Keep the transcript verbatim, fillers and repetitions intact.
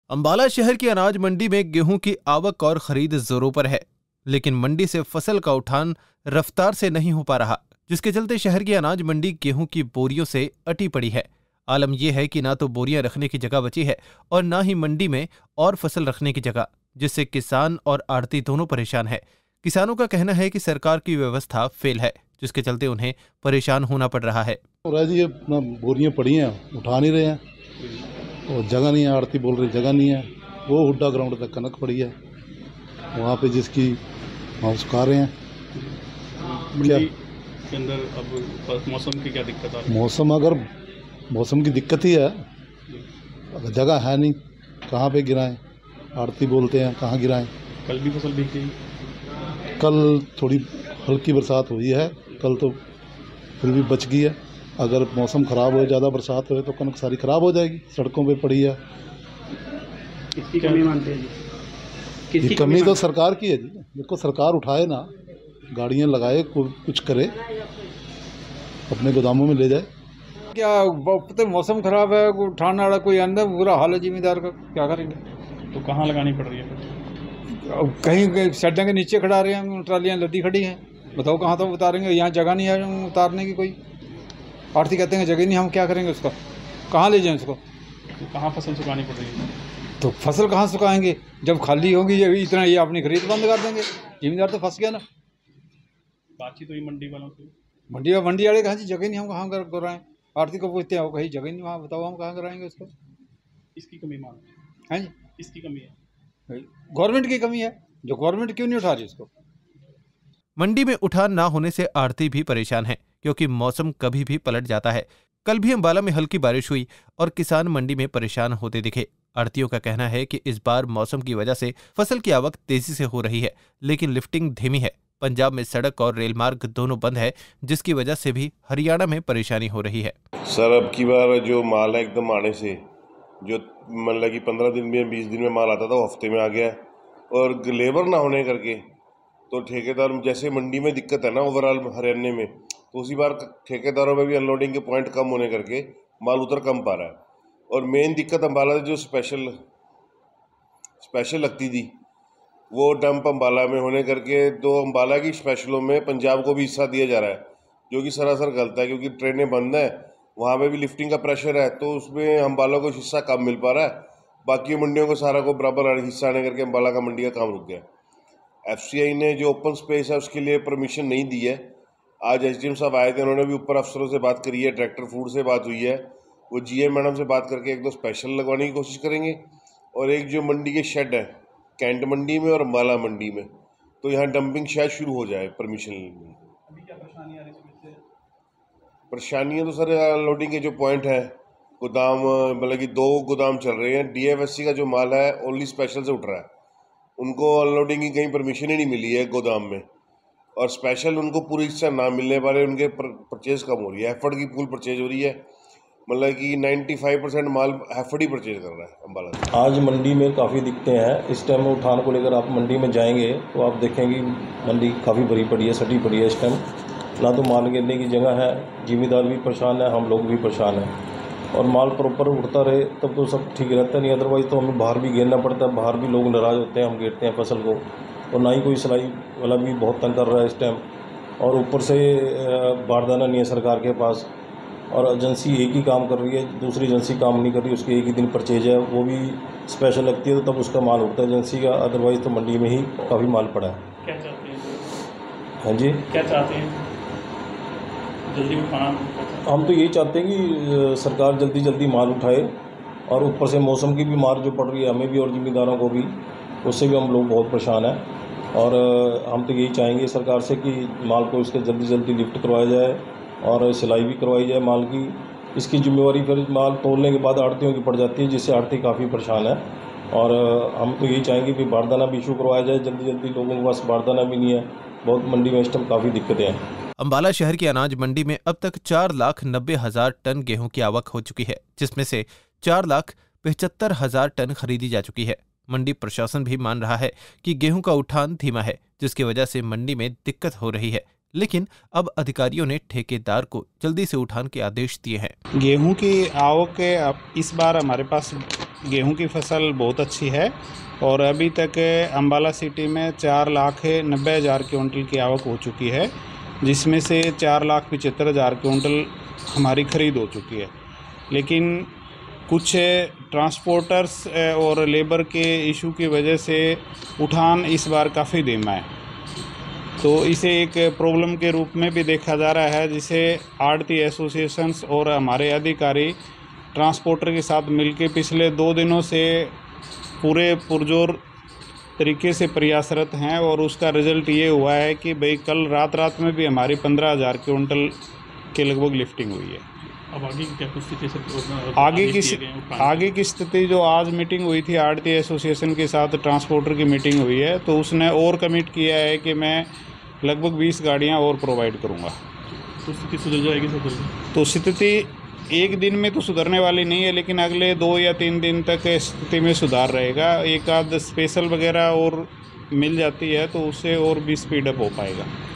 अंबाला शहर की अनाज मंडी में गेहूं की आवक और खरीद जोरों पर है, लेकिन मंडी से फसल का उठान रफ्तार से नहीं हो पा रहा, जिसके चलते शहर की अनाज मंडी गेहूं की बोरियों से अटी पड़ी है। आलम यह है कि ना तो बोरियां रखने की जगह बची है और ना ही मंडी में और फसल रखने की जगह, जिससे किसान और आड़ती दोनों परेशान है। किसानों का कहना है कि सरकार की व्यवस्था फेल है, जिसके चलते उन्हें परेशान होना पड़ रहा है। जी अपना बोरियां पड़ी हैं, उठा नहीं रहे हैं और जगह नहीं है। आड़ती बोल रही जगह नहीं है। वो हुड्डा ग्राउंड तक कनक पड़ी है, वहाँ पे जिसकी वहाँ सुखा रहे हैं। क्या के अंदर अब मौसम की क्या दिक्कत आ रही है? मौसम अगर मौसम की दिक्कत ही है, अगर जगह है नहीं, कहाँ पे गिराएं? आड़ती बोलते हैं कहाँ गिराएं। कल भी फसल भीग गई? कल थोड़ी हल्की बरसात हुई है, कल तो फिर भी बच गई है। अगर मौसम ख़राब हो, ज़्यादा बरसात हो तो कनक सारी ख़राब हो जाएगी। सड़कों पे पड़ी है। किसकी कमी मानते हैं जी? किसकी कमी तो सरकार की है जी। देखो सरकार उठाए ना, गाड़ियाँ लगाए, कुछ करे, अपने गोदामों में ले जाए। क्या तो मौसम ख़राब है, उठाने वाला कोई अंदर, बुरा हाल है जिम्मेदार का, क्या करेंगे? तो कहाँ लगानी पड़ रही है? कहीं सड़क के नीचे खड़ा रहे हैं, ट्रालियाँ लदी खड़ी हैं, बताओ कहाँ तो उतारेंगे? यहाँ जगह नहीं है उतारने की। कोई आड़ती कहते हैं जगह नहीं, हम क्या करेंगे उसका? कहाँ ले जाएं उसको? तो कहाँ फसल सुखानी पड़ रही है? तो फसल कहाँ सुखाएंगे जब खाली होगी? ये इतना ये अपनी खरीद बंद कर देंगे, जिम्मेदार तो फंस गया ना। बातचीत हुई मंडी वालों से? मंडी मंडी वाले कहाँ जगह नहीं, हम कहाँ कर कराएं? आड़ती को पूछते हैं, कहीं जगह नहीं, वहाँ बताओ हम कहाँ कराएंगे उसको? इसकी कमी मान है जी, इसकी कमी है, गवर्नमेंट की कमी है। जो गवर्नमेंट क्यों नहीं उठा रही इसको? मंडी में उठान ना होने से आड़ती भी परेशान है, क्योंकि मौसम कभी भी पलट जाता है। कल भी अंबाला में हल्की बारिश हुई और किसान मंडी में परेशान होते दिखे। आड़तियों का कहना है कि इस बार मौसम की वजह से फसल की आवक तेजी से हो रही है, लेकिन लिफ्टिंग धीमी है। पंजाब में सड़क और रेल मार्ग दोनों बंद है, जिसकी वजह से भी हरियाणा में परेशानी हो रही है। सर अब की बार जो माल है एकदम आने से, जो मतलब कि पंद्रह दिन में बीस दिन में माल आता था वो हफ्ते में आ गया, और लेबर ना होने करके तो ठेकेदार, जैसे मंडी में दिक्कत है ना ओवरऑल हरियाणा में, तो उसी बार ठेकेदारों में भी अनलोडिंग के पॉइंट कम होने करके माल उतर कम पा रहा है। और मेन दिक्कत अम्बाला जो स्पेशल स्पेशल लगती थी वो डंप अम्बाला में होने करके, तो अम्बाला की स्पेशलों में पंजाब को भी हिस्सा दिया जा रहा है, जो कि सरासर गलत है, क्योंकि ट्रेनें बंद हैं, वहाँ पे भी लिफ्टिंग का प्रेशर है, तो उसमें अम्बाला को हिस्सा कम मिल पा रहा है। बाकी मंडियों को सारा को बराबर हिस्सा आने करके अम्बाला का मंडी का काम रुक गया। एफ सी आई ने जो ओपन स्पेस है उसके लिए परमिशन नहीं दी है। आज एस डी एम साहब आए थे, उन्होंने भी ऊपर अफसरों से बात करी है, डायरेक्टर फूड से बात हुई है, वो जी एम मैडम से बात करके एक दो स्पेशल लगवाने की कोशिश करेंगे। और एक जो मंडी के शेड है कैंट मंडी में और अम्बाला मंडी में, तो यहाँ डंपिंग शायद शुरू हो जाए परमिशन में। अभी क्या परेशानी आ रही है? परेशानियाँ तो सर लोडिंग के जो पॉइंट है, गोदाम मतलब कि दो गोदाम चल रहे हैं। डी एफ एस सी का जो माल है ओनली स्पेशल से उठ रहा है, उनको अनलोडिंग की कहीं परमिशन ही नहीं मिली है गोदाम में, और स्पेशल उनको पूरी हिस्सा ना मिलने वाले उनके परचेज कम हो रही है। एफर्ड की फुल परचेज हो रही है, मतलब कि पचानवे परसेंट माल एफर्ड ही परचेज कर रहा है अम्बाला। आज मंडी में काफ़ी दिक्कतें हैं। इस टाइम में उठान को लेकर आप मंडी में जाएंगे तो आप देखेंगे मंडी काफ़ी भरी पड़ी है, सटी पड़ी है। इस टाइम ना तो माल गिरने की जगह है, जिम्मेदार भी परेशान है, हम लोग भी परेशान हैं। और माल प्रॉपर उठता रहे तब तो सब ठीक रहता है, नहीं अदरवाइज़ तो हमें बाहर भी घेरना पड़ता है। बाहर भी लोग नाराज़ होते हैं, हम घेरते हैं फसल को, और ना ही कोई सिलाई वाला भी बहुत तंग कर रहा है इस टाइम। और ऊपर से बारदाना नहीं है सरकार के पास, और एजेंसी एक ही काम कर रही है, दूसरी एजेंसी काम नहीं कर रही, उसकी एक ही दिन परचेज है, वो भी स्पेशल लगती है तो तब उसका माल उठता है एजेंसी का, अदरवाइज़ तो मंडी में ही काफ़ी माल पड़ा है। क्या चाहते हैं? हाँ जी, क्या चाहते हैं? जल्दी उठाना? हम तो यही चाहते हैं कि सरकार जल्दी जल्दी माल उठाए, और ऊपर से मौसम की भी मार जो पड़ रही है हमें भी और जिम्मेदारों को भी, उससे भी हम लोग बहुत परेशान हैं। और हम तो यही चाहेंगे सरकार से कि माल को इसके जल्दी जल्दी लिफ्ट करवाया जाए और सिलाई भी करवाई जाए माल की। इसकी जिम्मेवारी फिर माल तोलने के बाद आड़तियों की पड़ जाती है, जिससे आड़ती काफ़ी परेशान है। और हम तो यही चाहेंगे कि बारदाना भी इशू करवाया जाए जल्दी जल्दी, लोगों के पास बारदाना भी नहीं है, बहुत मंडी में इस टाइम काफ़ी दिक्कतें हैं। अंबाला शहर की अनाज मंडी में अब तक चार लाख नब्बे हजार टन गेहूं की आवक हो चुकी है, जिसमें से चार लाख पचहत्तर हजार टन खरीदी जा चुकी है। मंडी प्रशासन भी मान रहा है कि गेहूं का उठान धीमा है, जिसकी वजह से मंडी में दिक्कत हो रही है, लेकिन अब अधिकारियों ने ठेकेदार को जल्दी से उठान के आदेश दिए हैं। गेहूं की आवक इस बार हमारे पास गेहूं की फसल बहुत अच्छी है और अभी तक अम्बाला सिटी में चार लाख नब्बे हज़ार क्विंटल की आवक हो चुकी है, जिसमें से चार लाख पचहत्तर हज़ार क्विंटल हमारी ख़रीद हो चुकी है। लेकिन कुछ ट्रांसपोर्टर्स और लेबर के इशू की वजह से उठान इस बार काफ़ी धीमा है, तो इसे एक प्रॉब्लम के रूप में भी देखा जा रहा है, जिसे आढ़ती एसोसिएशंस और हमारे अधिकारी ट्रांसपोर्टर के साथ मिलकर पिछले दो दिनों से पूरे पुरजोर तरीके से प्रयासरत हैं और उसका रिज़ल्ट ये हुआ है कि भाई कल रात रात में भी हमारी पंद्रह हज़ार क्विंटल के लगभग लिफ्टिंग हुई है। अब आगे की क्या कुछ स्थिति सर? आगे की आगे की स्थिति जो आज मीटिंग हुई थी आढ़ती एसोसिएशन के साथ, ट्रांसपोर्टर की मीटिंग हुई है, तो उसने और कमिट किया है कि मैं लगभग बीस गाड़ियां और प्रोवाइड करूंगा। तो स्थिति सुधर जाएगी सर? तो स्थिति एक दिन में तो सुधरने वाली नहीं है, लेकिन अगले दो या तीन दिन तक स्थिति में सुधार रहेगा। एक आध स्पेशल वगैरह और मिल जाती है तो उससे और भी स्पीड अप हो पाएगा।